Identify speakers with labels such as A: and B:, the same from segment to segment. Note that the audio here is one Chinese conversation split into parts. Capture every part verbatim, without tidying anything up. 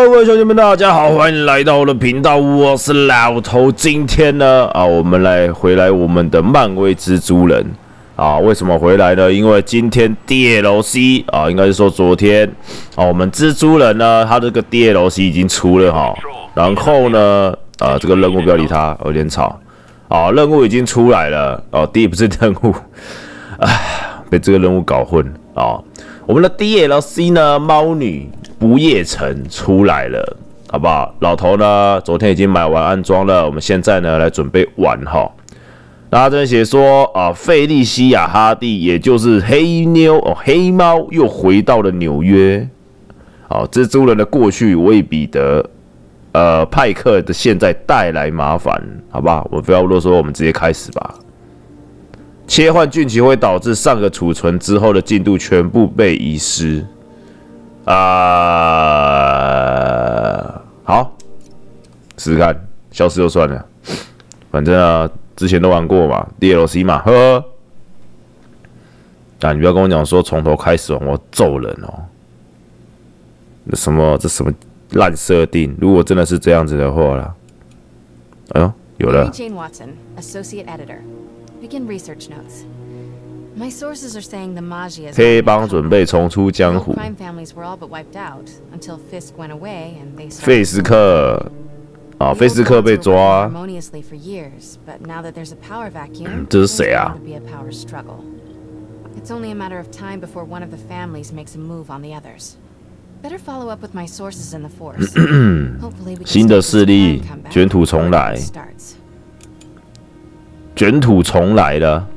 A: 各位兄弟们，大家好，欢迎来到我的频道，我是老头。今天呢，啊，我们来回来我们的漫威蜘蛛人啊，为什么回来呢？因为今天 D L C 啊，应该是说昨天啊，我们蜘蛛人呢，他这个 D L C 已经出了哈，然后呢，啊，这个任务不要理他，有点吵啊，任务已经出来了哦，第一不是任务，唉，被这个任务搞混啊。我们的 D L C 呢，猫女不夜城出来了，好不好？老头呢，昨天已经买完安装了，我们现在呢来准备玩哈。那他这边写说啊，费利西亚哈蒂，也就是黑妞哦，黑猫又回到了纽约。哦，蜘蛛人的过去为彼得呃派克的现在带来麻烦，好不好？我不要啰嗦，我们直接开始吧。切换剧情会导致上个储存之后的进度全部被遗失。啊、呃，好，试试看，消失就算了，反正啊，之前都玩过嘛 ，D L C 嘛，呵呵。啊，你不要跟我讲说从头开始玩，我揍人哦！那什么，这什么烂设定？如果真的是这样子的话啦，哎呦，有了。
B: Jane Watson, Associate Editor. Begin research notes. My sources are saying the Maggia is
A: 黑帮准备重出江湖。
B: crime families were all but wiped out until Fisk went away and they started.
A: 费斯克，啊，费斯克被抓。
B: harmoniously for years, but now that there's a power vacuum,
A: 这是谁啊？
B: there's bound to be a power struggle. It's only a matter of time before one of the families makes a move on the others. Better follow up with my sources in the force. Hopefully we can
A: 新的势力卷土重来，卷土重来了。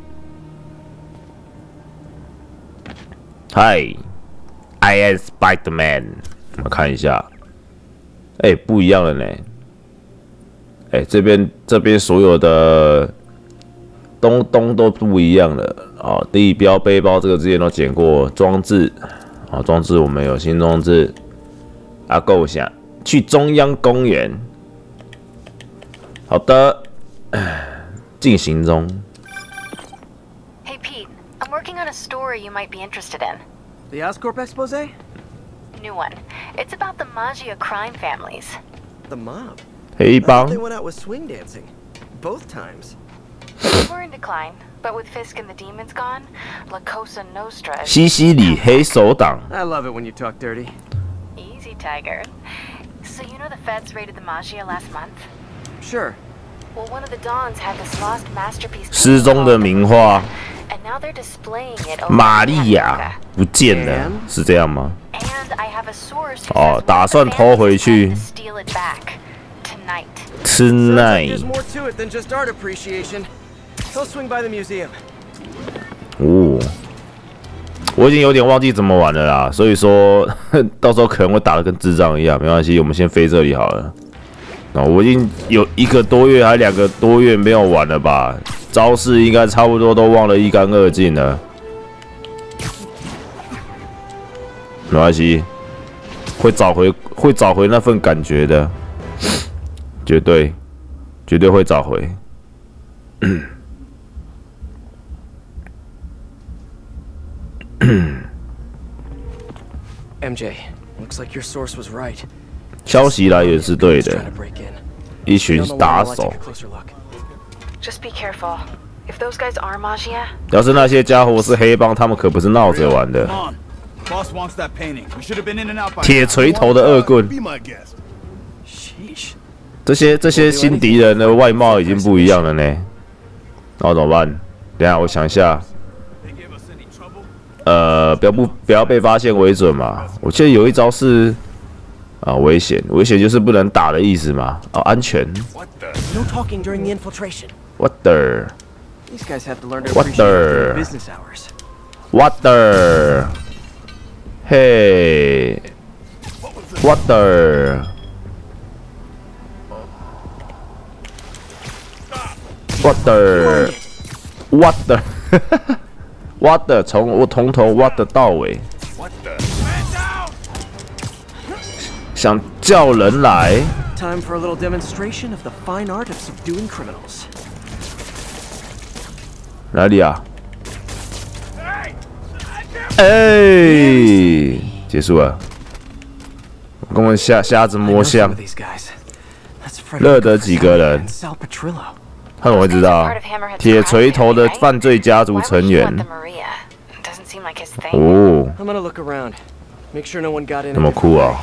A: 嗨 ，I am Spider-Man。我们看一下，哎、欸，不一样了呢。哎、欸，这边这边所有的东东都不一样了哦。地标背包这个之前都捡过，装置啊，装置我们有新装置。啊，构想去中央公园。好的，进行中。
C: Hey Pete, I'm working on a story you might be interested in.
D: The Oscorp expose?
C: New one. It's about the Maggia crime families.
D: The mob.
A: 黑
D: I
A: 帮
D: thought they went out with swing dancing. Both times.
C: We're in decline, but with Fisk and the demons gone, La Cosa Nostra.
A: 西西里黑手党。
D: I love it when you talk dirty.
C: Easy, Tiger. So you know the feds raided the Maggia last month?
D: Sure.
C: Well, one of the Dons had this lost masterpiece.
A: 失踪的名画
C: And now they're displaying it over
A: 玛利亚不见了，是这样吗？
C: And I have a source who
A: 哦，
C: says
A: 打算偷回去。
C: to steal it back tonight.
D: Sounds like
A: Tonight，
D: there's more to it than just art appreciation. I'll swing by the museum.
A: 哦，我已经有点忘记怎么玩了啦，所以说到时候可能会打得跟智障一样，没关系，我们先飞这里好了。啊，我已经有一个多月还两个多月没有玩了吧？招式应该差不多都忘得一干二净了。没关系，会找回会找回那份感觉的，绝对绝对会找回。
D: M J, looks like your source was right.
A: 消息来源是对的
D: Trying，to break in.
A: 一群
D: Stay on the
A: 打
D: wall while I
A: 手
D: take a。closer look.
C: Just be careful. If those guys are Maggia,
A: 要是那些家伙是黑帮，他们可不是闹着玩的。
E: Come on. Boss wants that painting. We should have been in and out by
A: 铁
E: now.
A: 锤头的恶棍，
E: Be my guest.
D: Sheesh.
A: 这些这些新敌人的外貌已经不一样了呢。然后怎么办？等一下我想一下。
E: They gave us any trouble?
A: 呃，不要不不要被发现为准嘛。我记得有一招是啊，危险，危险就是不能打的意思嘛。哦，安全。
E: What the?
D: No talking during the infiltration.
A: What the?
D: These guys have to learn to
A: What
D: appreciate
A: the-
D: their business hours.
A: What the? Hey. What the? What the? What the? What the? 从我从头 what 到尾，
E: What the? Man down!
A: 想叫人来。
D: Time for a little demonstration of the fine art of subduing criminals.
A: 哪里啊？
E: Hey! I can't
A: 哎，结束了。 跟我们瞎瞎子摸象。热得几个人？他怎么会知道？铁锤头的犯罪家族成员。哦，那么酷啊！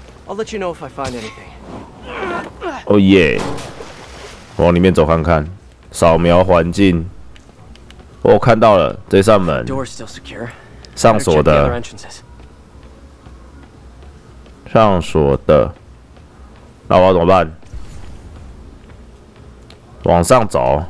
A: 哦耶！往里面走看看，扫描环境。我、哦、看到了这扇门，上锁的，上锁的。那我要怎么办？往上走，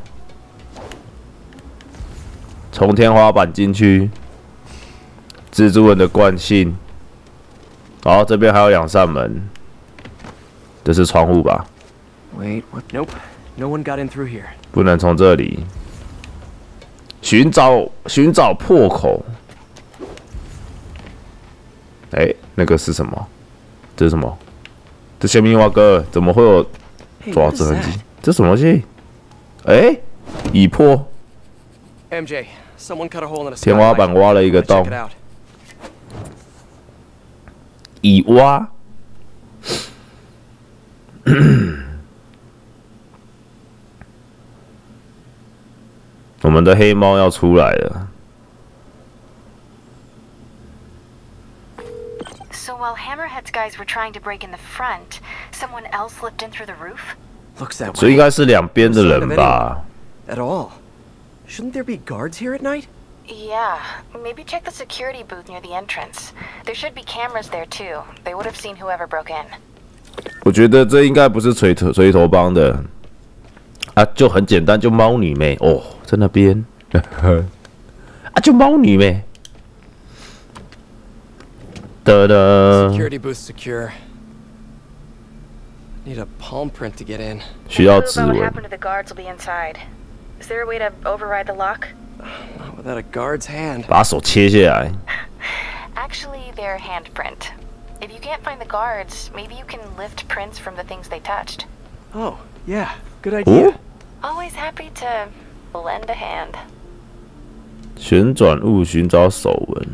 A: 从天花板进去。蜘蛛人的惯性。好，这边还有两扇门，这是窗户吧
D: ？Wait, what? Nope, no one got in through here.
A: 不能从这里。寻找寻找破口。哎、欸，那个是什么？这是什么？这下面蛙哥怎么会有爪子痕迹？这什么东西？哎、欸，已破。
D: M J, someone cut a hole in a
A: 天花板挖了一个洞。已挖。我们的黑猫要出来了。
C: So while Hammerhead's guys were trying to break in the front, someone else slipped in through the roof.
D: Looks that way.
A: 所以应该是两边的人吧
D: ？At all? Shouldn't there be guards here at night?
C: Yeah, maybe check the security booth near the entrance. There should be cameras there too. They would have seen whoever broke in.
A: 我觉得这应该不是锤头锤头帮的。啊，就很简单，就猫女妹哦，在那边，啊，就猫女妹，哒哒。
D: Security booth secure. Need a palm print to get in.
A: 需要指纹。
C: What happened to the guards will be inside. Is there a way to override the lock?
D: Not without a guard's hand.
A: 把手切下来。
C: Actually, they're handprint. If you can't find the guards, maybe you can lift prints from the things they touched.
D: Oh, yeah. Good idea.
A: 哦
C: Always happy to lend a hand.
A: 旋转物寻找手纹。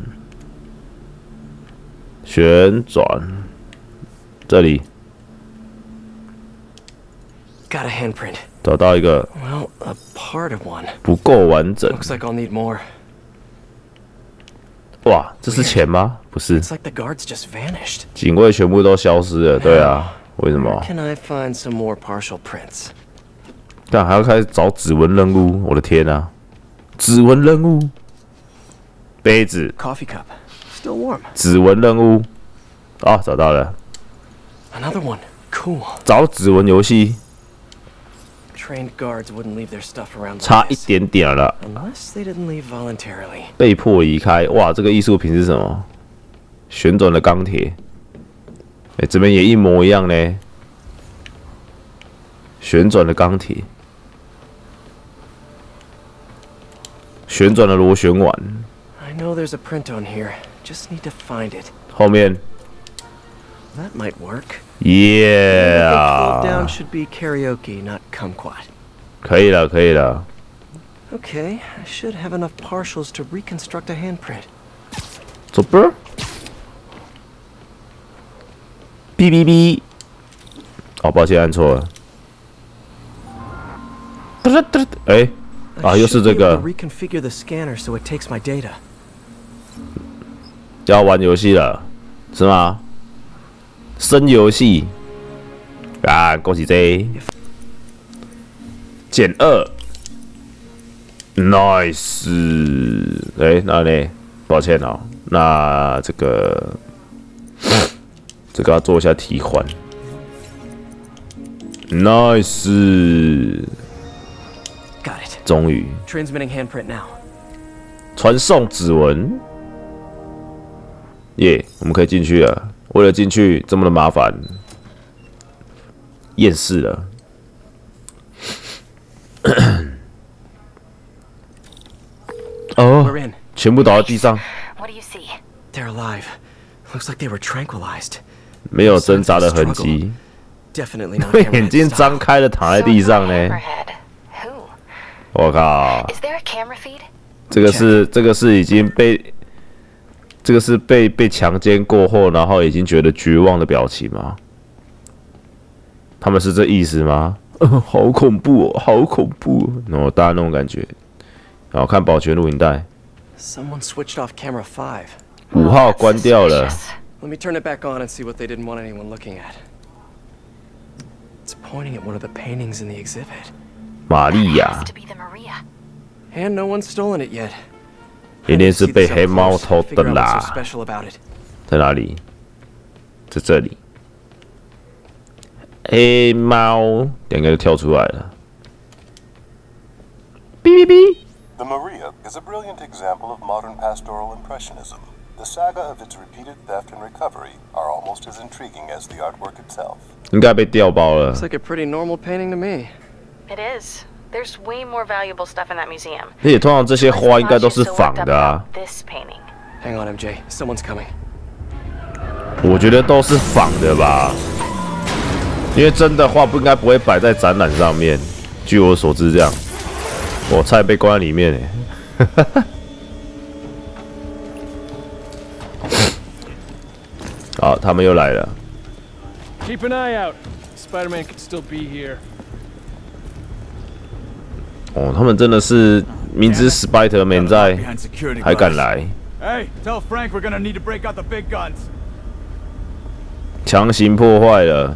A: 旋转。这里。
D: Got a handprint.
A: 找到一个。
D: Well, a part of one.
A: 不够完整。
D: Looks like I'll need more.
A: 哇，这是钱吗？不是。
D: It's like the guards just vanished.
A: 警卫全部都消失了。对啊，为什么
D: ？Can I find some more partial prints?
A: 但还要开始找指纹任务，我的天啊！指纹任务，杯子
D: ，Coffee cup, still warm.
A: 指纹任务，啊，找到了。
D: Another one, cool.
A: 找指纹游戏，
D: Trained guards wouldn't leave their stuff around.
A: 差一点点了。
D: Unless they didn't leave voluntarily.
A: 被迫离开，哇，这个艺术品是什么？旋转的钢铁。哎，这边也一模一样呢。旋转的钢铁。 旋转的螺旋丸。
D: I know there's a print on here. Just need to find it.
A: 后面。
D: That might work.
A: Yeah.
D: Fold down should be karaoke, not kumquat.
A: 可以了，可以了。
D: Okay, I should have enough partials to reconstruct a handprint.
A: 左边。哔哔哔。哦，抱歉，按错了。哎。 啊，又是这个。
D: reconfigure the scanner so it takes my data.
A: 要玩游戏了，是吗？生游戏啊，恭喜 J。减二 ，nice。哎，那呢？抱歉哦，那这个这个要做一下替换。nice。 终于，传送指纹，耶、yeah, ！我们可以进去了。为了进去这么的麻烦，厌世了。哦，全部倒在地上。没有挣扎的痕迹。被眼睛张开了，躺在地上呢。 我靠！这个是这个是已经被这个是被被强奸过后，然后已经觉得绝望的表情吗？他们是这意思吗？好恐怖哦，好恐怖、哦！然后大家那种感觉。然后看保全录影带。
D: Someone switched off camera five.
A: 五号关掉了。
D: Let me turn it back on and see what they didn't want anyone looking at. It's pointing at one of the paintings in the exhibit.
A: 玛利亚。
D: And no one's stolen it yet.
A: 一定是被黑猫偷的啦。在哪里？在这里。黑猫两个就跳出来了。哔哔哔。
F: The Maria is a brilliant example of modern pastoral impressionism. The saga of its repeated theft and recovery are almost as intriguing as the artwork itself.
A: 应该被调包了。
D: Looks like a pretty normal painting to me.
C: It is. There's way more valuable stuff in that museum.
A: 而且通常这些花应该都是仿的啊。
C: This painting.
D: Hang on, M J. Someone's coming.
A: 我觉得都是仿的吧，因为真的画不应该不会摆在展览上面。据我所知，这样。我菜被关在里面哎。好，他们又来了。
G: Keep an eye out. Spider-Man could still be here.
A: 哦，他们真的是明知 Spider-Man 在，还敢来。
E: Hey, tell Frank we're gonna need to break out the big guns.
A: 强行破坏了。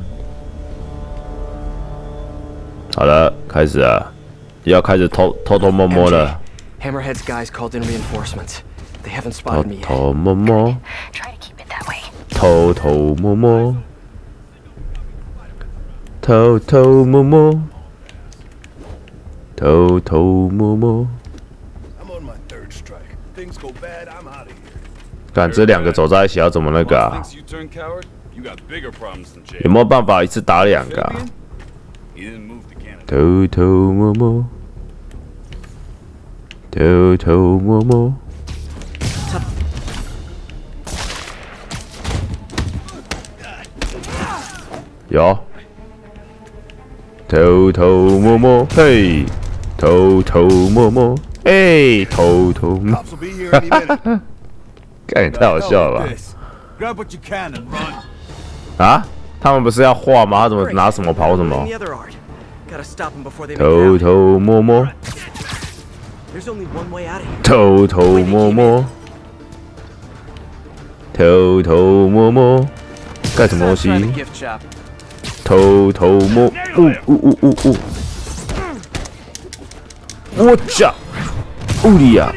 A: 好了，开始了，要开始偷偷偷摸摸了。
D: Hammerhead's guys called in reinforcements. They haven't spotted me yet.
A: 偷偷摸摸。
C: Try to keep it that way.
A: 偷偷摸摸。偷偷摸摸。偷偷摸摸。
E: I'm on my third strike. Things go bad, I'm out of here.
A: 干这两个走在一起要怎么那个啊？
E: You turn coward? You got bigger problems than Jay.
A: 有没有办法一次打两个啊？
E: He didn't move to Canada.
A: 偷偷摸摸。偷偷摸摸。有。偷偷摸摸，嘿。 偷偷摸摸，哎，偷偷摸，哈哈哈！干也太好笑了吧！
E: Grab what you can and run.
A: 啊？他们不是要画吗？他怎么拿什么跑什么？ 偷偷摸摸，偷偷摸摸，偷偷摸摸，干什么东西？偷偷摸，呜呜呜呜呜！ 我操！物理啊！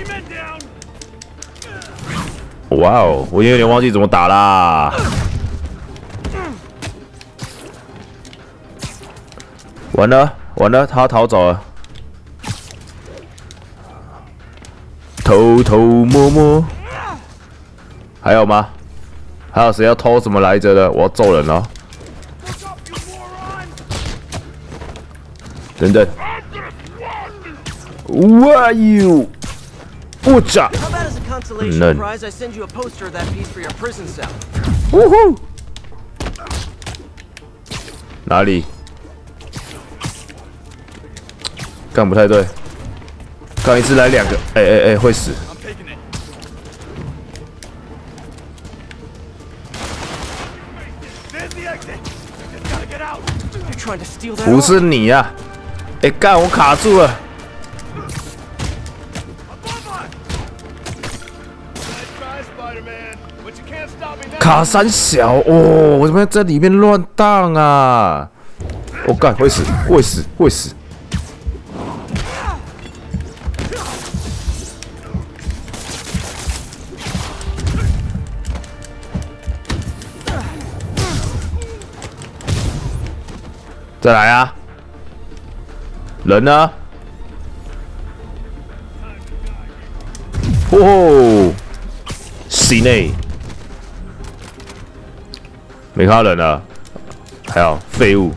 A: 哇哦，我有点忘记怎么打啦。完了完了，他逃走了。偷偷摸摸，还有吗？还有谁要偷什么来着的？我要揍人了！等等。 Where are you？ 我操！嫩。呜呼！哪里？干不太对。刚一次来两个，哎哎哎，会死！不是你呀、啊！哎，干我卡住了。 卡三小哦，我怎么在里面乱荡啊？我、哦、干会死，会死，会死！再来啊！人呢？哦，室内。 没看到人了，还有废物。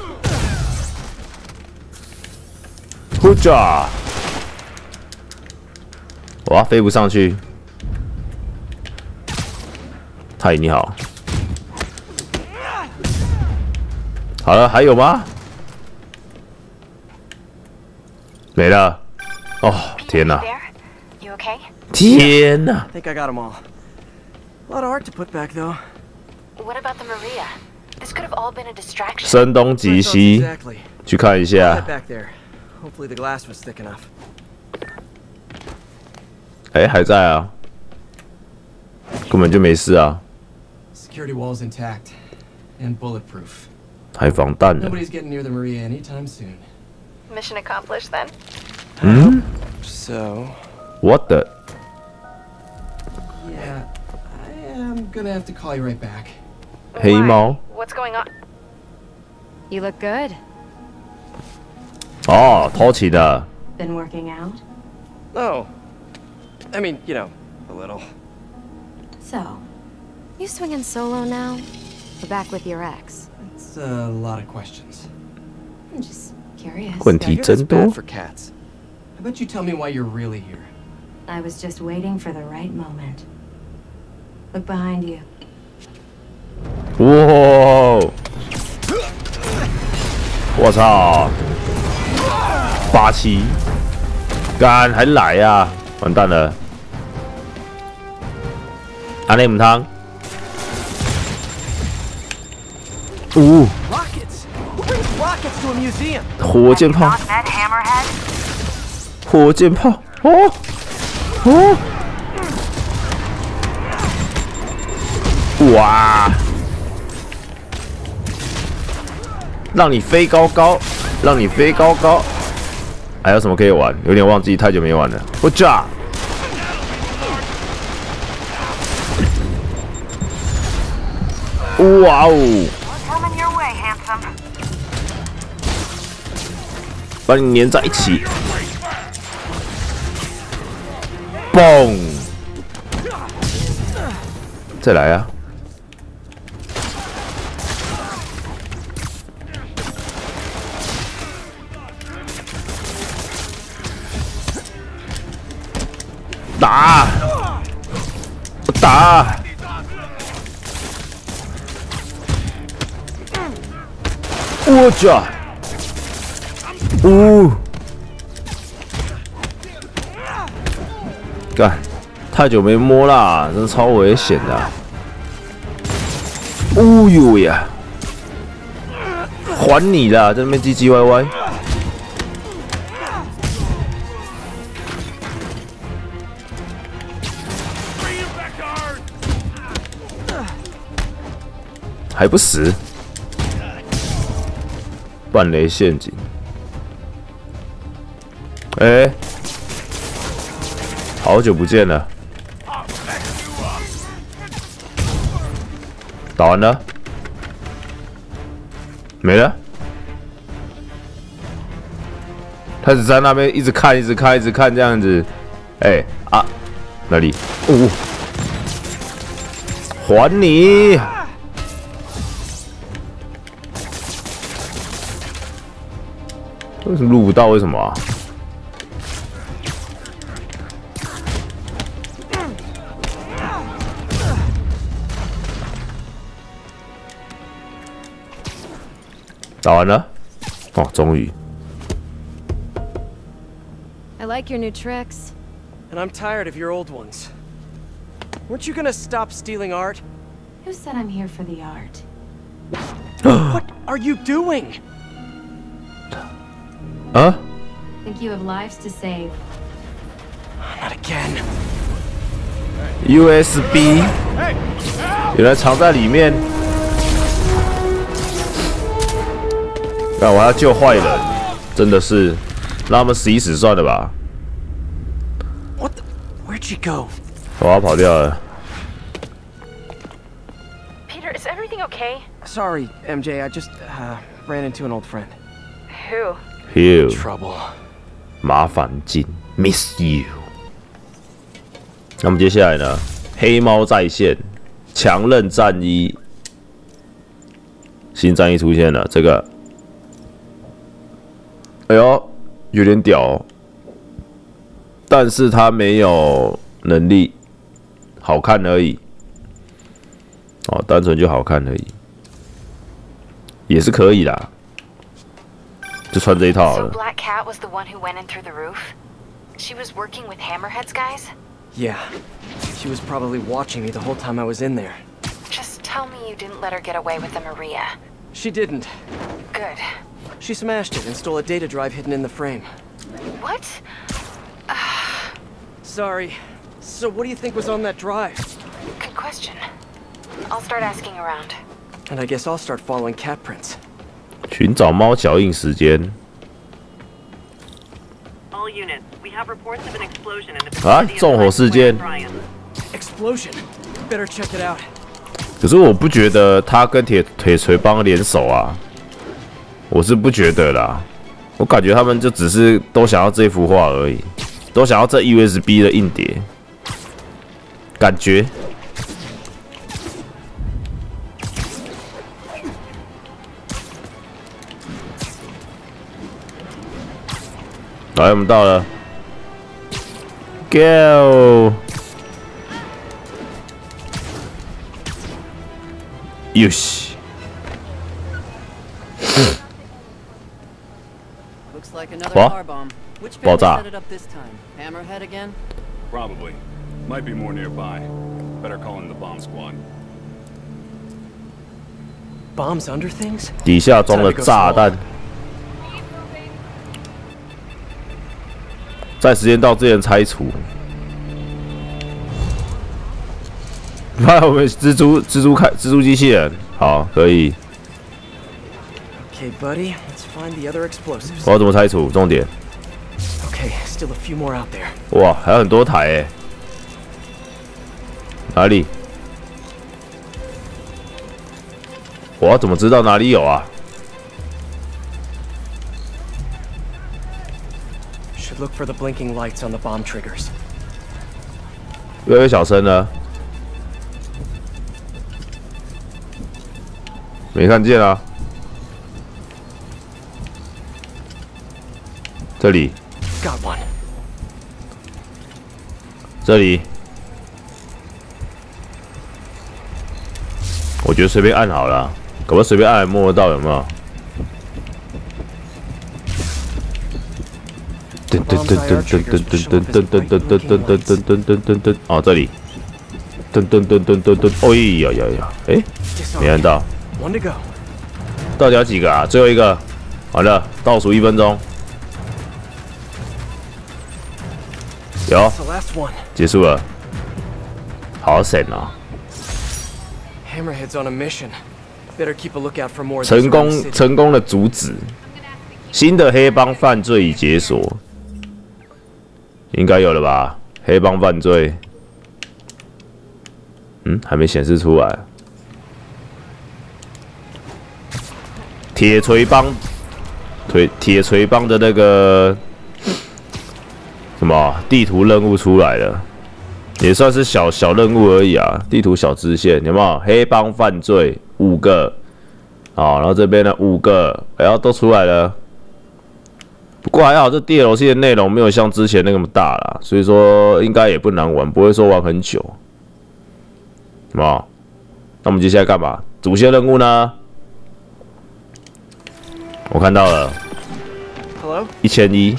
A: 呼嚓！哇，飞不上去。嗨，你好。好了，还有吗？没了。哦，天哪！天哪！
D: lot of art to put back, though.
C: What about the Maria? This could have all been a distraction.
A: 声东击西，
D: Exactly.
A: 去看一
D: Head
A: 下。
D: back there. Hopefully the glass was thick enough.
A: 哎，还在啊，根本就没事啊，
D: Security wall's intact and bulletproof.
A: 还防弹呢。
D: Nobody's getting near the Maria anytime soon.
C: Mission accomplished then.
A: 嗯
D: So,
A: ，What the？
D: yeah, I am gonna have to call you right back.
A: 黑猫
C: Why? What's going on?
B: You look good.
A: 哦，偷情的。
B: Been working out?
D: Oh, I mean, you know, a little.
B: So, you swinging solo now? Or back with your ex?
D: It's a lot of questions.
B: I'm just curious.
A: 问
D: Yeah, I
A: 题
D: hear
A: 真
D: that's
A: 多
D: bad。for cats. I bet you tell me why you're really here.
B: I was just waiting for the right moment. Look behind you.
A: 哇！我操！八七，干还来呀、啊！完蛋了！阿内姆汤。呜、
D: Rockets! Who brings rockets to a museum?
A: 火箭炮！
C: That hammerhead?
A: 火箭炮！哦哦！哇！让你飞高高，让你飞高高。还有什么可以玩？有点忘记，太久没玩了。我炸！哇哦！
C: Coming your way, handsome.
A: 把你粘在一起。嘣！再来啊！打！打！我去！呜！干！太久没摸啦，真的超危险的、啊。哦呦呀！还你啦，在那边唧唧歪歪。还不死？半雷陷阱。哎、欸，好久不见了。打完了，没了。他只在那边一直看，一直看，一直看这样子。哎、欸、啊，哪里？哦，还你！为什么录不到？为什么啊？打完了，哦，终于。
B: I like your new tricks.
D: And I'm tired of your old ones. Weren't you gonna stop stealing art?
B: Who said I'm here for the art?
D: What are you doing?
A: 啊？
B: Think you have lives to save.
D: Not again.
A: U S B 原来藏在里面。那我要救坏人，真的是让他们死一死算了吧。
D: What the? Where'd she go?
A: 我要跑掉了。
C: Peter, is everything okay?
D: Sorry, M J. I just uh, ran into an old friend.
C: Who?
A: Hugh，
D: Trouble.
A: 麻烦进 ，Miss you。那么接下来呢？黑猫在线，强韧战衣，新战衣出现了。这个，哎呦，有点屌哦，但是他没有能力，好看而已。哦，单纯就好看而已，也是可以啦。 就穿这一套好
C: So
A: 了。
C: Black Cat was the one who went in through the roof? She was working with Hammerhead's guys?
D: Yeah. She was probably watching me the whole time I was in there.
C: Just tell me you didn't let her get away with the Maria.
D: She didn't.
C: Good.
D: She smashed it and stole a data drive hidden in the frame.
C: What?
D: Sorry. So what do you think was on that drive?
C: Good question. I'll start asking around.
D: And I guess I'll start following cat prints.
A: 寻找猫脚印时间。
H: All units, we have reports of an explosion in the
A: 啊，
H: vicinity
A: 纵
H: of
A: 火事件。
H: Bryan.
D: Explosion. Better check it out.
A: 可是我不觉得他跟铁铁锤帮联手啊，我是不觉得啦。我感觉他们就只是都想要这幅画而已，都想要这 U S B 的硬碟，感觉。来，我们到了 ，Go！ よし。
I: Looks like another
A: What?
I: car bomb. Which family
A: 爆炸。
I: set it up this time? Hammerhead again?
J: Probably. Might be more nearby. Better call in the bomb squad.
D: Bombs under things?
A: 底下装了炸弹。在时间到之前拆除。那我们蜘蛛蜘蛛开蜘蛛机器人，好，可以。
D: Okay, buddy. Let's find the other explosives.
A: 我要怎么拆除？重点。
D: Okay, still a few more out there.
A: 哇，还有很多台诶。哪里？我要怎么知道哪里有啊？
D: Should look for the blinking lights on the bomb triggers.
A: 越来越小声了。没看见啊。这里。
D: Got one.
A: 这里。我觉得随便按好了，搞不好随便按也摸得到，有没有？ 噔噔噔噔噔噔噔噔噔噔噔噔噔噔噔噔噔噔，哦，这里，噔噔噔噔噔噔，哦呀呀呀，哎，没按到，
D: One to go.
A: 到底要几个啊？最后一个，完了，倒数一分钟，有，
D: The last one.
A: 结束了，好省啊！
D: Hammerhead's on a mission. Better keep a lookout for more.
A: 成功成功的阻止，新的黑帮犯罪已解锁。 应该有了吧？黑帮犯罪，嗯，还没显示出来。铁锤帮，铁铁锤帮的那个什么地图任务出来了，也算是小小任务而已啊。地图小支线有没有？黑帮犯罪五个，啊，然后这边呢五个，然后都出来了。 不过还好，这 D L C 的内容没有像之前那么大啦，所以说应该也不难玩，不会说玩很久。什么？那我们接下来干嘛？主线任务呢？我看到了，
D: Hello?
A: 一千一。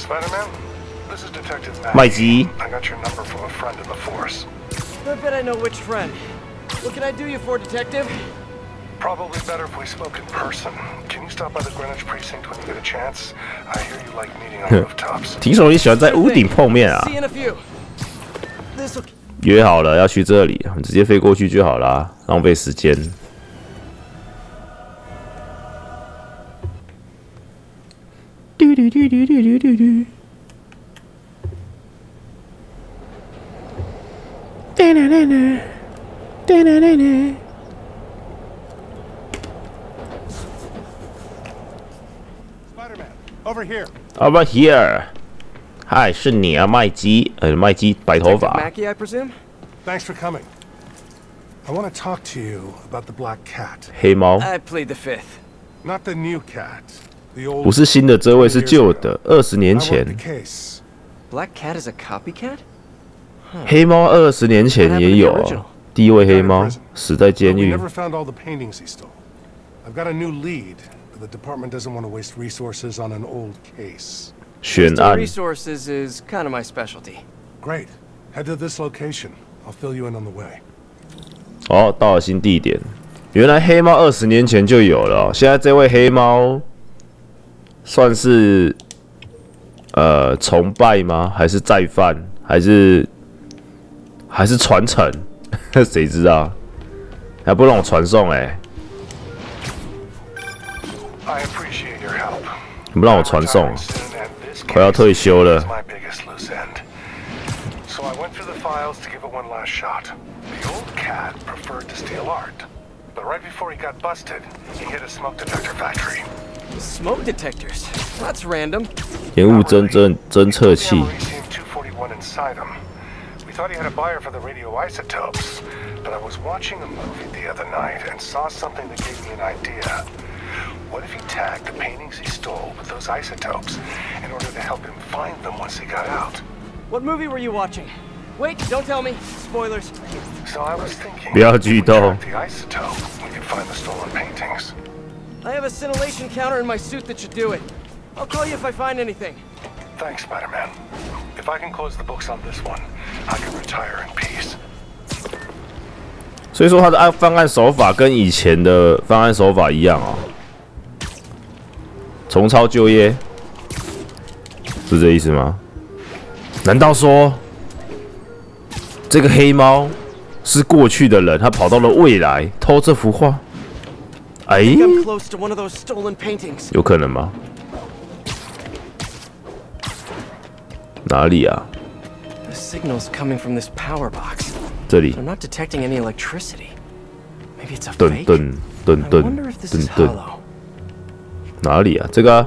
A: 麦基。
E: I got your number from a friend in the force.
D: I bet I know which friend. What can I do you for, detective?
E: Probably better if we spoke in person. Can you stop by the Greenwich precinct when you get a chance? I hear you like meeting on rooftops.
A: 听说你喜欢在屋顶碰面啊？
D: See you in a few. This'll...
A: 约好了要去这里，我们直接飞过去就好啦，浪费时间。嘟嘟嘟嘟嘟嘟嘟嘟。哒啦啦啦，哒啦啦啦。
E: Over here.
A: Over here. 嗨，是你啊，麦基。呃，麦基，白头发。
D: Mackie, I presume?
E: Thanks for coming. I want to talk to you about the Black Cat.
A: 黑猫。
D: I plead the fifth.
E: Not the new cat. The old.
A: 不是新的，这位是旧的，二十年前。
D: Black Cat is a copycat?
A: 黑猫二十年前也有哦。第一位黑猫死在监狱。
E: Never found all the paintings he stole. I've got a new lead. The department doesn't want to waste resources on an old case.
A: 悬案。
D: Resources is kind of my specialty.
E: Great. Head to this location. I'll fill you in on the way.
A: 哦，到了新地点。原来黑猫二十年前就有了、哦，现在这位黑猫算是呃崇拜吗？还是再犯？还是还是传承？谁知道？还不让我传送哎、欸！
E: I appreciate your help.
A: 你不让我传送，快要退休了。
E: So I went through the files to give it one last shot. The old cat preferred to steal art, but right before he got busted, he hit a smoke detector factory.
D: Smoke detectors? That's random.
A: 烟雾侦侦侦测器。
E: two forty-one inside him. We thought he had a buyer for the radioisotopes, but I was watching a movie the other night and saw something that gave me an idea. What if he tagged the paintings he stole with those isotopes in order to help him find them once he got out?
D: What movie were you watching? Wait, don't tell me. Spoilers.
E: So I was thinking,
A: 不要剧透。
E: if we track the isotope, we could find the stolen paintings.
D: I have a scintillation counter in my suit that should do it. I'll call you if I find anything.
E: Thanks, Spider-Man. If I can close the books on this one, I can retire in peace.
A: 所以说他的案犯案手法跟以前的犯案手法一样哦，重操旧业，是这意思吗？难道说这个黑猫是过去的人，他跑到了未来偷这幅画？哎，
D: I'm close to one of those stolen paintings.
A: 有可能吗？哪里啊？
D: The signal's coming from this power box.
A: 这里。
D: I'm not detecting any electricity. Maybe it's a
A: 顿
D: fake.
A: 顿顿
D: I
A: 顿
D: wonder if this
A: 顿
D: is
A: 顿，
D: hollow.
A: 哪里啊？这个、啊？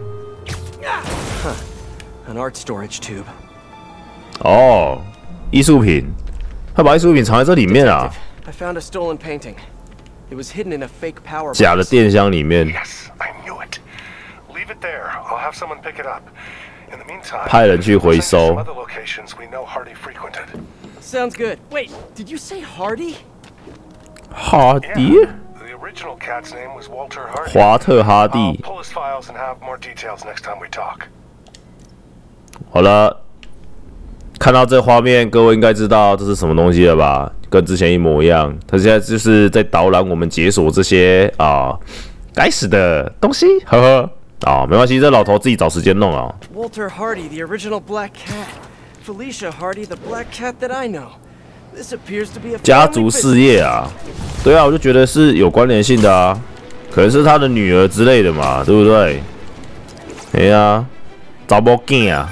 D: Huh. An art storage tube.
A: 哦，艺术品，他把艺术品藏在这里面啊。
D: I found a stolen painting. It was hidden in a fake power box.
A: 假的电箱里面。
E: Yes, I knew it. Leave it there. I'll have someone pick it up. In the meantime,
A: 派人去回收。
E: some other locations we know Hardy frequented.
D: Sounds good. Wait, did you say Hardy?
A: 哈迪。
E: Yeah, the original cat's name was Walter Hardy.
A: 华特哈蒂。
E: I'll pull his files and have more details next time we talk.
A: 好了，看到这画面，各位应该知道这是什么东西了吧？跟之前一模一样。他现在就是在导览我们解锁这些啊该死的东西，呵呵。啊，没关系，这老头自己找时间弄啊。
D: Walter Hardy, the original black cat. Felicia Hardy, the black cat that I know. This appears to be a
A: 家族事业啊，对啊，我就觉得是有关联性的啊，可能是他的女儿之类的嘛，对不对？哎呀，查某囝啊。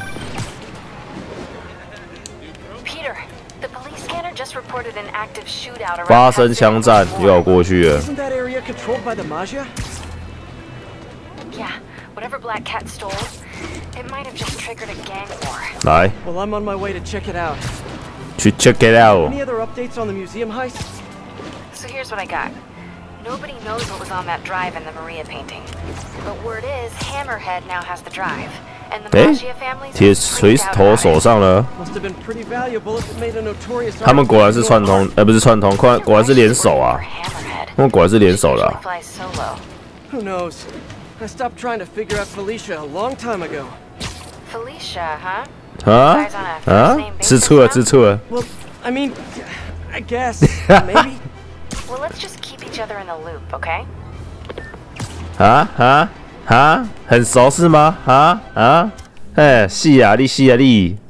C: Peter, the police scanner just reported an active shootout around
A: 发生枪战，又要过去了。
D: Isn't that area controlled by the Magia?
C: Yeah, whatever Black Cat stole, it might have just triggered a gang war.
A: 来，
D: Well, I'm on my way to check it out.
A: 去 check it out。
D: Any other updates on the museum heist?
C: So here's what I got. Nobody knows what was on that drive in the Maria painting. But word is, Hammerhead now has the drive. And the
A: 哎
C: Magia family's
A: 铁锤头手上了。
D: Must have been pretty valuable if it made a notorious.
A: 他们果然是串通，呃，不是串通，果果然是联手啊。他们果然是联手的、啊。
D: Who knows? I stopped trying to figure out Felicia a long time ago.
C: Felicia, huh?
A: 啊啊！吃醋了，吃醋了。
D: Well, I mean, I guess maybe.
C: Well, let's just keep each other in the loop, okay?
A: 啊啊啊！很熟是吗？啊啊！哎，是啊，你是啊，你。